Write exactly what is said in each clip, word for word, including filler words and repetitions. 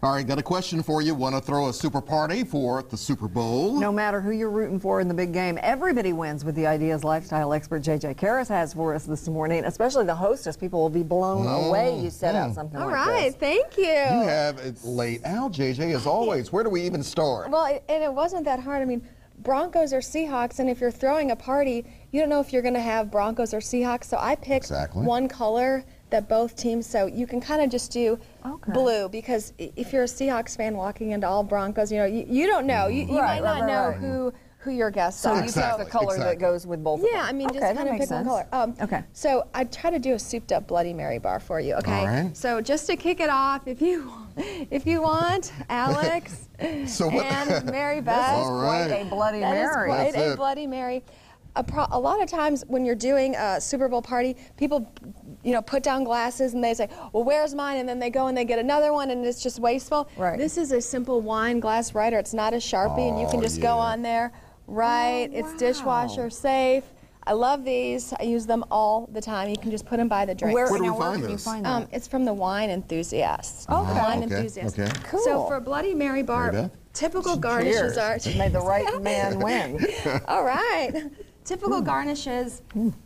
All right, got a question for you. Want to throw a super party for the Super Bowl? No matter who you're rooting for in the big game, everybody wins with the ideas lifestyle expert J J Karras has for us this morning, especially the hostess. People will be blown Mm. away you set out something All like right, this. thank you. You have it laid out, J J, as always. Where do we even start? Well, it, and it wasn't that hard. I mean, Broncos or Seahawks, and if you're throwing a party, you don't know if you're going to have Broncos or Seahawks, so I picked Exactly. one color that both teams, so you can kind of just do Okay. blue, because i- if you're a Seahawks fan walking into all Broncos, you know, you, you don't know. You, you Right, might right, not know right. who who your guests So are. you Exactly, pick the color exactly. that goes with both of them. Yeah, I mean, okay, just that kind of makes pick one sense. color. Um, Okay. So I try to do a souped-up Bloody Mary bar for you. Okay. All right. So just to kick it off, if you, if you want, Alex So what- and Mary This Beth. is All quite right. a Bloody That is Mary. quite That's a it. Bloody Mary. A, pro a lot of times when you're doing a Super Bowl party, people, you know, put down glasses and they say, well, where's mine? And then they go and they get another one and it's just wasteful. Right. This is a simple wine glass writer. It's not a Sharpie, and you can Oh, just yeah. go on there, write. Oh, It's wow. dishwasher safe. I love these. I use them all the time. You can just put them by the drink. Where, Where do we now, where find can you this? find that? Um, it's from the Wine Enthusiasts. Okay. Wine Okay, Enthusiasts. okay. Cool. So for a Bloody Mary bar, Mary Beth? typical Cheers. garnishes are. May the right man win. All right. Typical garnishes,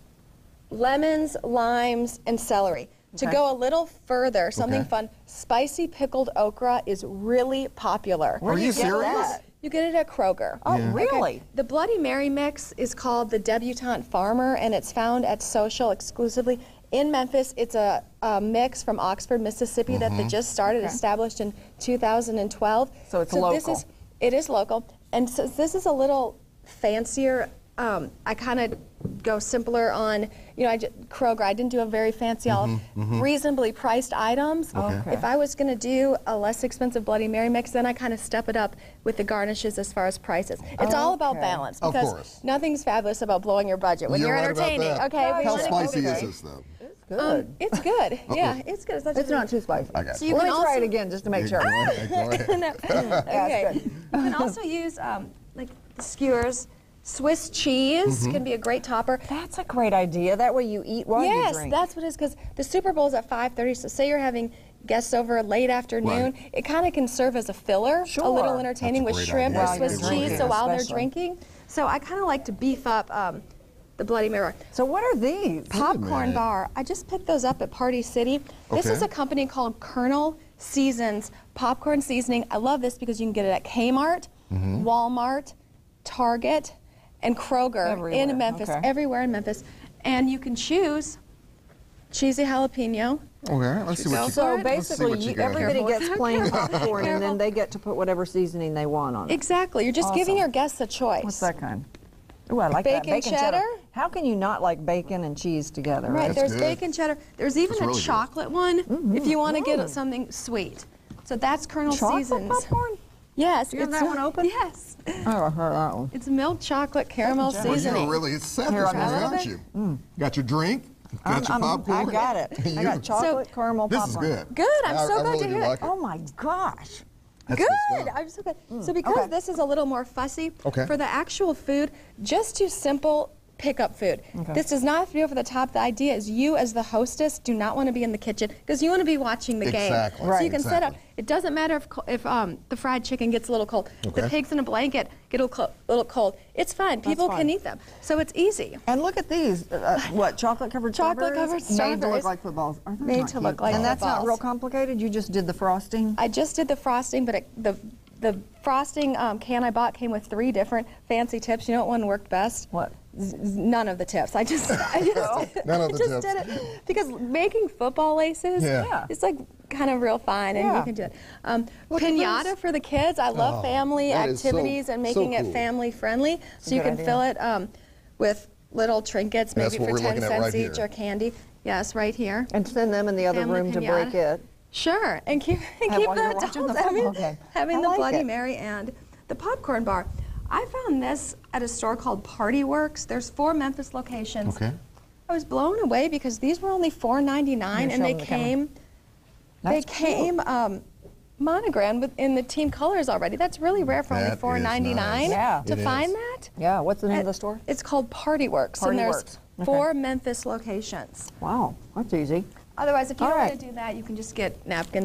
lemons, limes, and celery. To Okay. go a little further, something Okay. fun, spicy pickled okra is really popular. Where Are do you get serious? that? You get it at Kroger. Oh, Yeah. really? The Bloody Mary mix is called the Debutante Farmer, and it's found at Social exclusively in Memphis. It's a, a mix from Oxford, Mississippi that they just started, Okay. established in two thousand twelve. So it's This local. is, it is local, and since this is a little fancier, um, I kind of go simpler on, you know, I j- Kroger. I didn't do a very fancy, all reasonably priced items. Okay. If I was going to do a less expensive Bloody Mary mix, then I kind of step it up with the garnishes as far as prices. It's all about Okay. balance, Of because course. nothing's fabulous about blowing your budget when You're you're, right about entertaining. that. Okay, we How wanna go spicy is big. this, though? Good. Um, it's good. Yeah, it's good. It's not, It's not too spicy. I got So you. you Let can me try also- it again just to make sure. Go ahead, go ahead. okay. good. You can also use um, like the skewers. Swiss cheese Mm-hmm. can be a great topper. That's a great idea. That way you eat while you Yes, drink. that's what it is, because the Super Bowl's at five thirty, so say you're having guests over late afternoon, Right. it kind of can serve as a filler, a Sure. little entertaining That's a with great shrimp idea. or While Swiss you're cheese, drinking, so while they're especially. drinking. So I kind of like to beef up um, the Bloody Mary. So what are these? Popcorn minute. bar. I just picked those up at Party City. This Okay. is a company called Colonel Seasons Popcorn Seasoning. I love this because you can get it at Kmart, Mm-hmm. Walmart, Target, and Kroger Everywhere, in Memphis, okay. everywhere in Memphis. And you can choose cheesy jalapeno. Okay, let's see what you So got. Let's see basically, what you you, got here. everybody Careful. gets plain popcorn, and Careful. then they get to put whatever seasoning they want on it. Exactly. You're just giving Awesome. your guests a choice. What's that kind? Oh, I like that. Bacon cheddar? How can you not like bacon and cheese together? Right, That's there's good. bacon cheddar. There's even That's a really good. chocolate one if you want to get something sweet. So that's Colonel Chocolate Seasons. popcorn? Yes. You have it's that one open? Yes. Oh, I heard that one. It's milk chocolate caramel Well, Well, seasoning. you're really set Here, this I'm morning, gonna- aren't you? Got your drink? Got I'm- your I'm- popcorn? I got it. I You- got chocolate caramel This popcorn. is good. Good, I'm I- so I glad really to do hear it. like Oh my gosh. That's Good. stuff. I'm so good. So because okay. this is a little more fussy, Okay. for the actual food, just do simple pickup food. Okay. This does not have to be over the top. The idea is you as the hostess do not want to be in the kitchen because you want to be watching the game. Exactly. So Right. you can set up. Exactly. It doesn't matter if co- if um, the fried chicken gets a little cold. The Okay. pigs in a blanket get a little, clo- little cold. It's fine. People fine. can eat them. So it's easy. And look at these. Uh, what, chocolate-covered Chocolate-covered strawberries? Made to strawberries. look like footballs. Aren't those Made not to cute? look like And that's not footballs. real complicated? You just did the frosting? I just did the frosting, but it, the the frosting um, can I bought came with three different fancy tips. You know what one worked best? What? Z- z- None of the tips. I just, I just, None of I the just tips. did it because making football laces, Yeah. Yeah. it's like kind of real fun, and Yeah. you can do it. Um, Look at pinata this. for the kids. I love Oh, family that is so- activities and so making it cool. family friendly, so you good can idea. fill it um, with little trinkets, That's maybe what for we're ten looking at cents right each, here. or candy. Yes, right here. And send them in the other Family room to pinata. break it. Sure, and keep, and And keep while the you're watching adults the having, football game. having I the like Bloody it. Mary and the popcorn bar. I found this at a store called Party Works. There's four Memphis locations. Okay. I was blown away because these were only four ninety-nine, Here, and show they them the camera. came, they That's came um, monogrammed with, in the team colors already. That's really rare for only That is four ninety-nine. nice. Yeah. To It find is. that. Yeah, what's the name of Uh, the store? It's called Party Works, Party and there's Works. Okay. four Memphis locations. Wow, that's easy. Otherwise, if you All don't right. want to do that, you can just get napkins and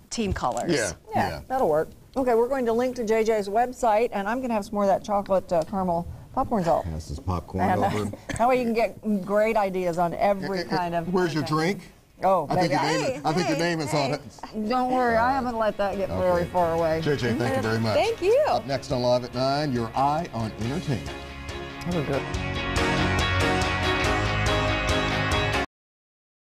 team colors. Yeah, Yeah, yeah. that'll work. Okay, we're going to link to J J's website, and I'm going to have some more of that chocolate uh, caramel popcorn salt. Pass this popcorn And, uh, over. that way you can get great ideas on every kind of. Where's your drink? Oh, I think, baby. your name, Hey, is- I think your hey, name is on hey. it. Don't worry, I haven't let that get very Okay. far away. J J, thank you very much. Thank you. Up next on Live at nine, your Eye on Entertainment. That was good.